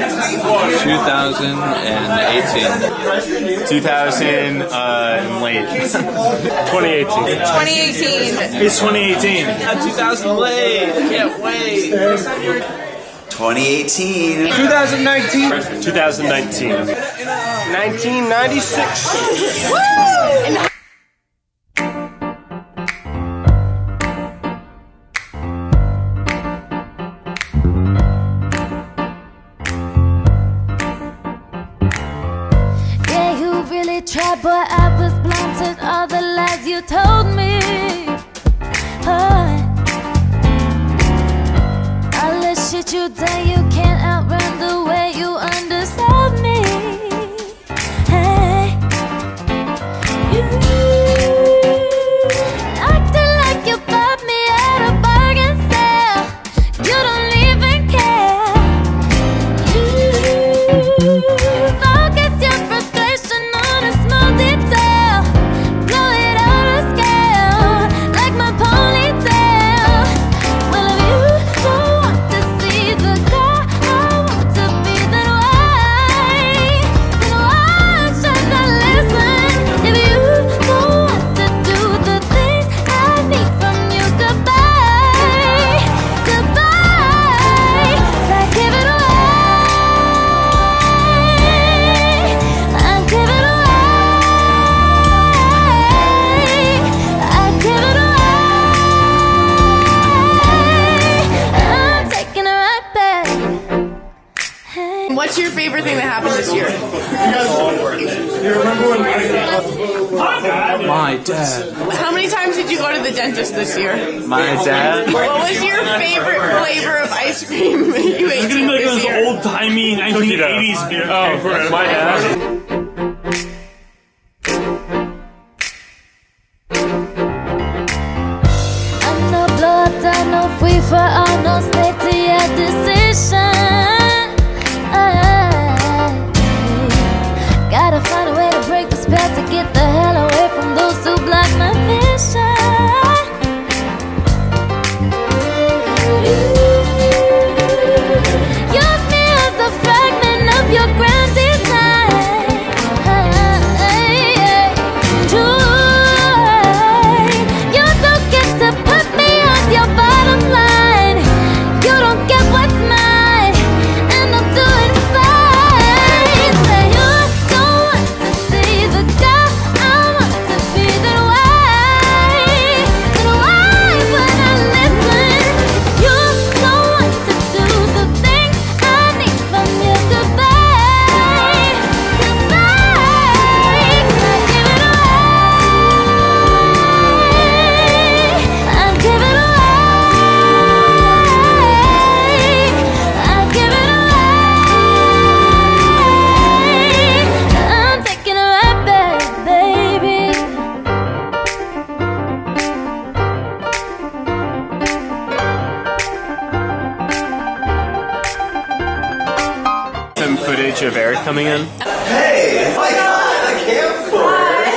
2018. 2000 and late. 2018. 2018. It's 2018. 2000 late. Can't wait. 2018. 2019. 2019. 1996. Yeah, you really tried, boy. I was blind to all the lies you told me. All the shit you done, you can't outrun the way you understand me. Hey, you acting like you bought me at a bargain sale. You don't even care. You focus your frustration on a small detail. Blow it out of scale, like my ponytail. Well, if you don't want to see the guy I want to be, then why should I listen? If you don't want to do the things I need from you, goodbye, goodbye. I give it away. I give it away. I give it away. I'm taking it right back. Hey. What's your favorite thing that happened this year? My dad. How many times did you go to the dentist this year? My dad. What was your favorite flavor of ice cream you ate this year? Old-timey 1980s beer. Oh, my dad. I'm no blood, I'm no free for all, no slave to your decision. Gotta find a way to break the spell to get the hell away from those who block my vision. Use me as a fragment of your grand design. You don't get to put me on your bottom line. You don't get what's mine, and I'm doing fine. Say you don't want to see the girl I want to be, then why would I listen? You don't want to do the things I need from you, goodbye, goodbye. I give it away. I give it away. I give it away. I'm taking it right back, baby. Some footage of Eric coming in. Hey, Mike.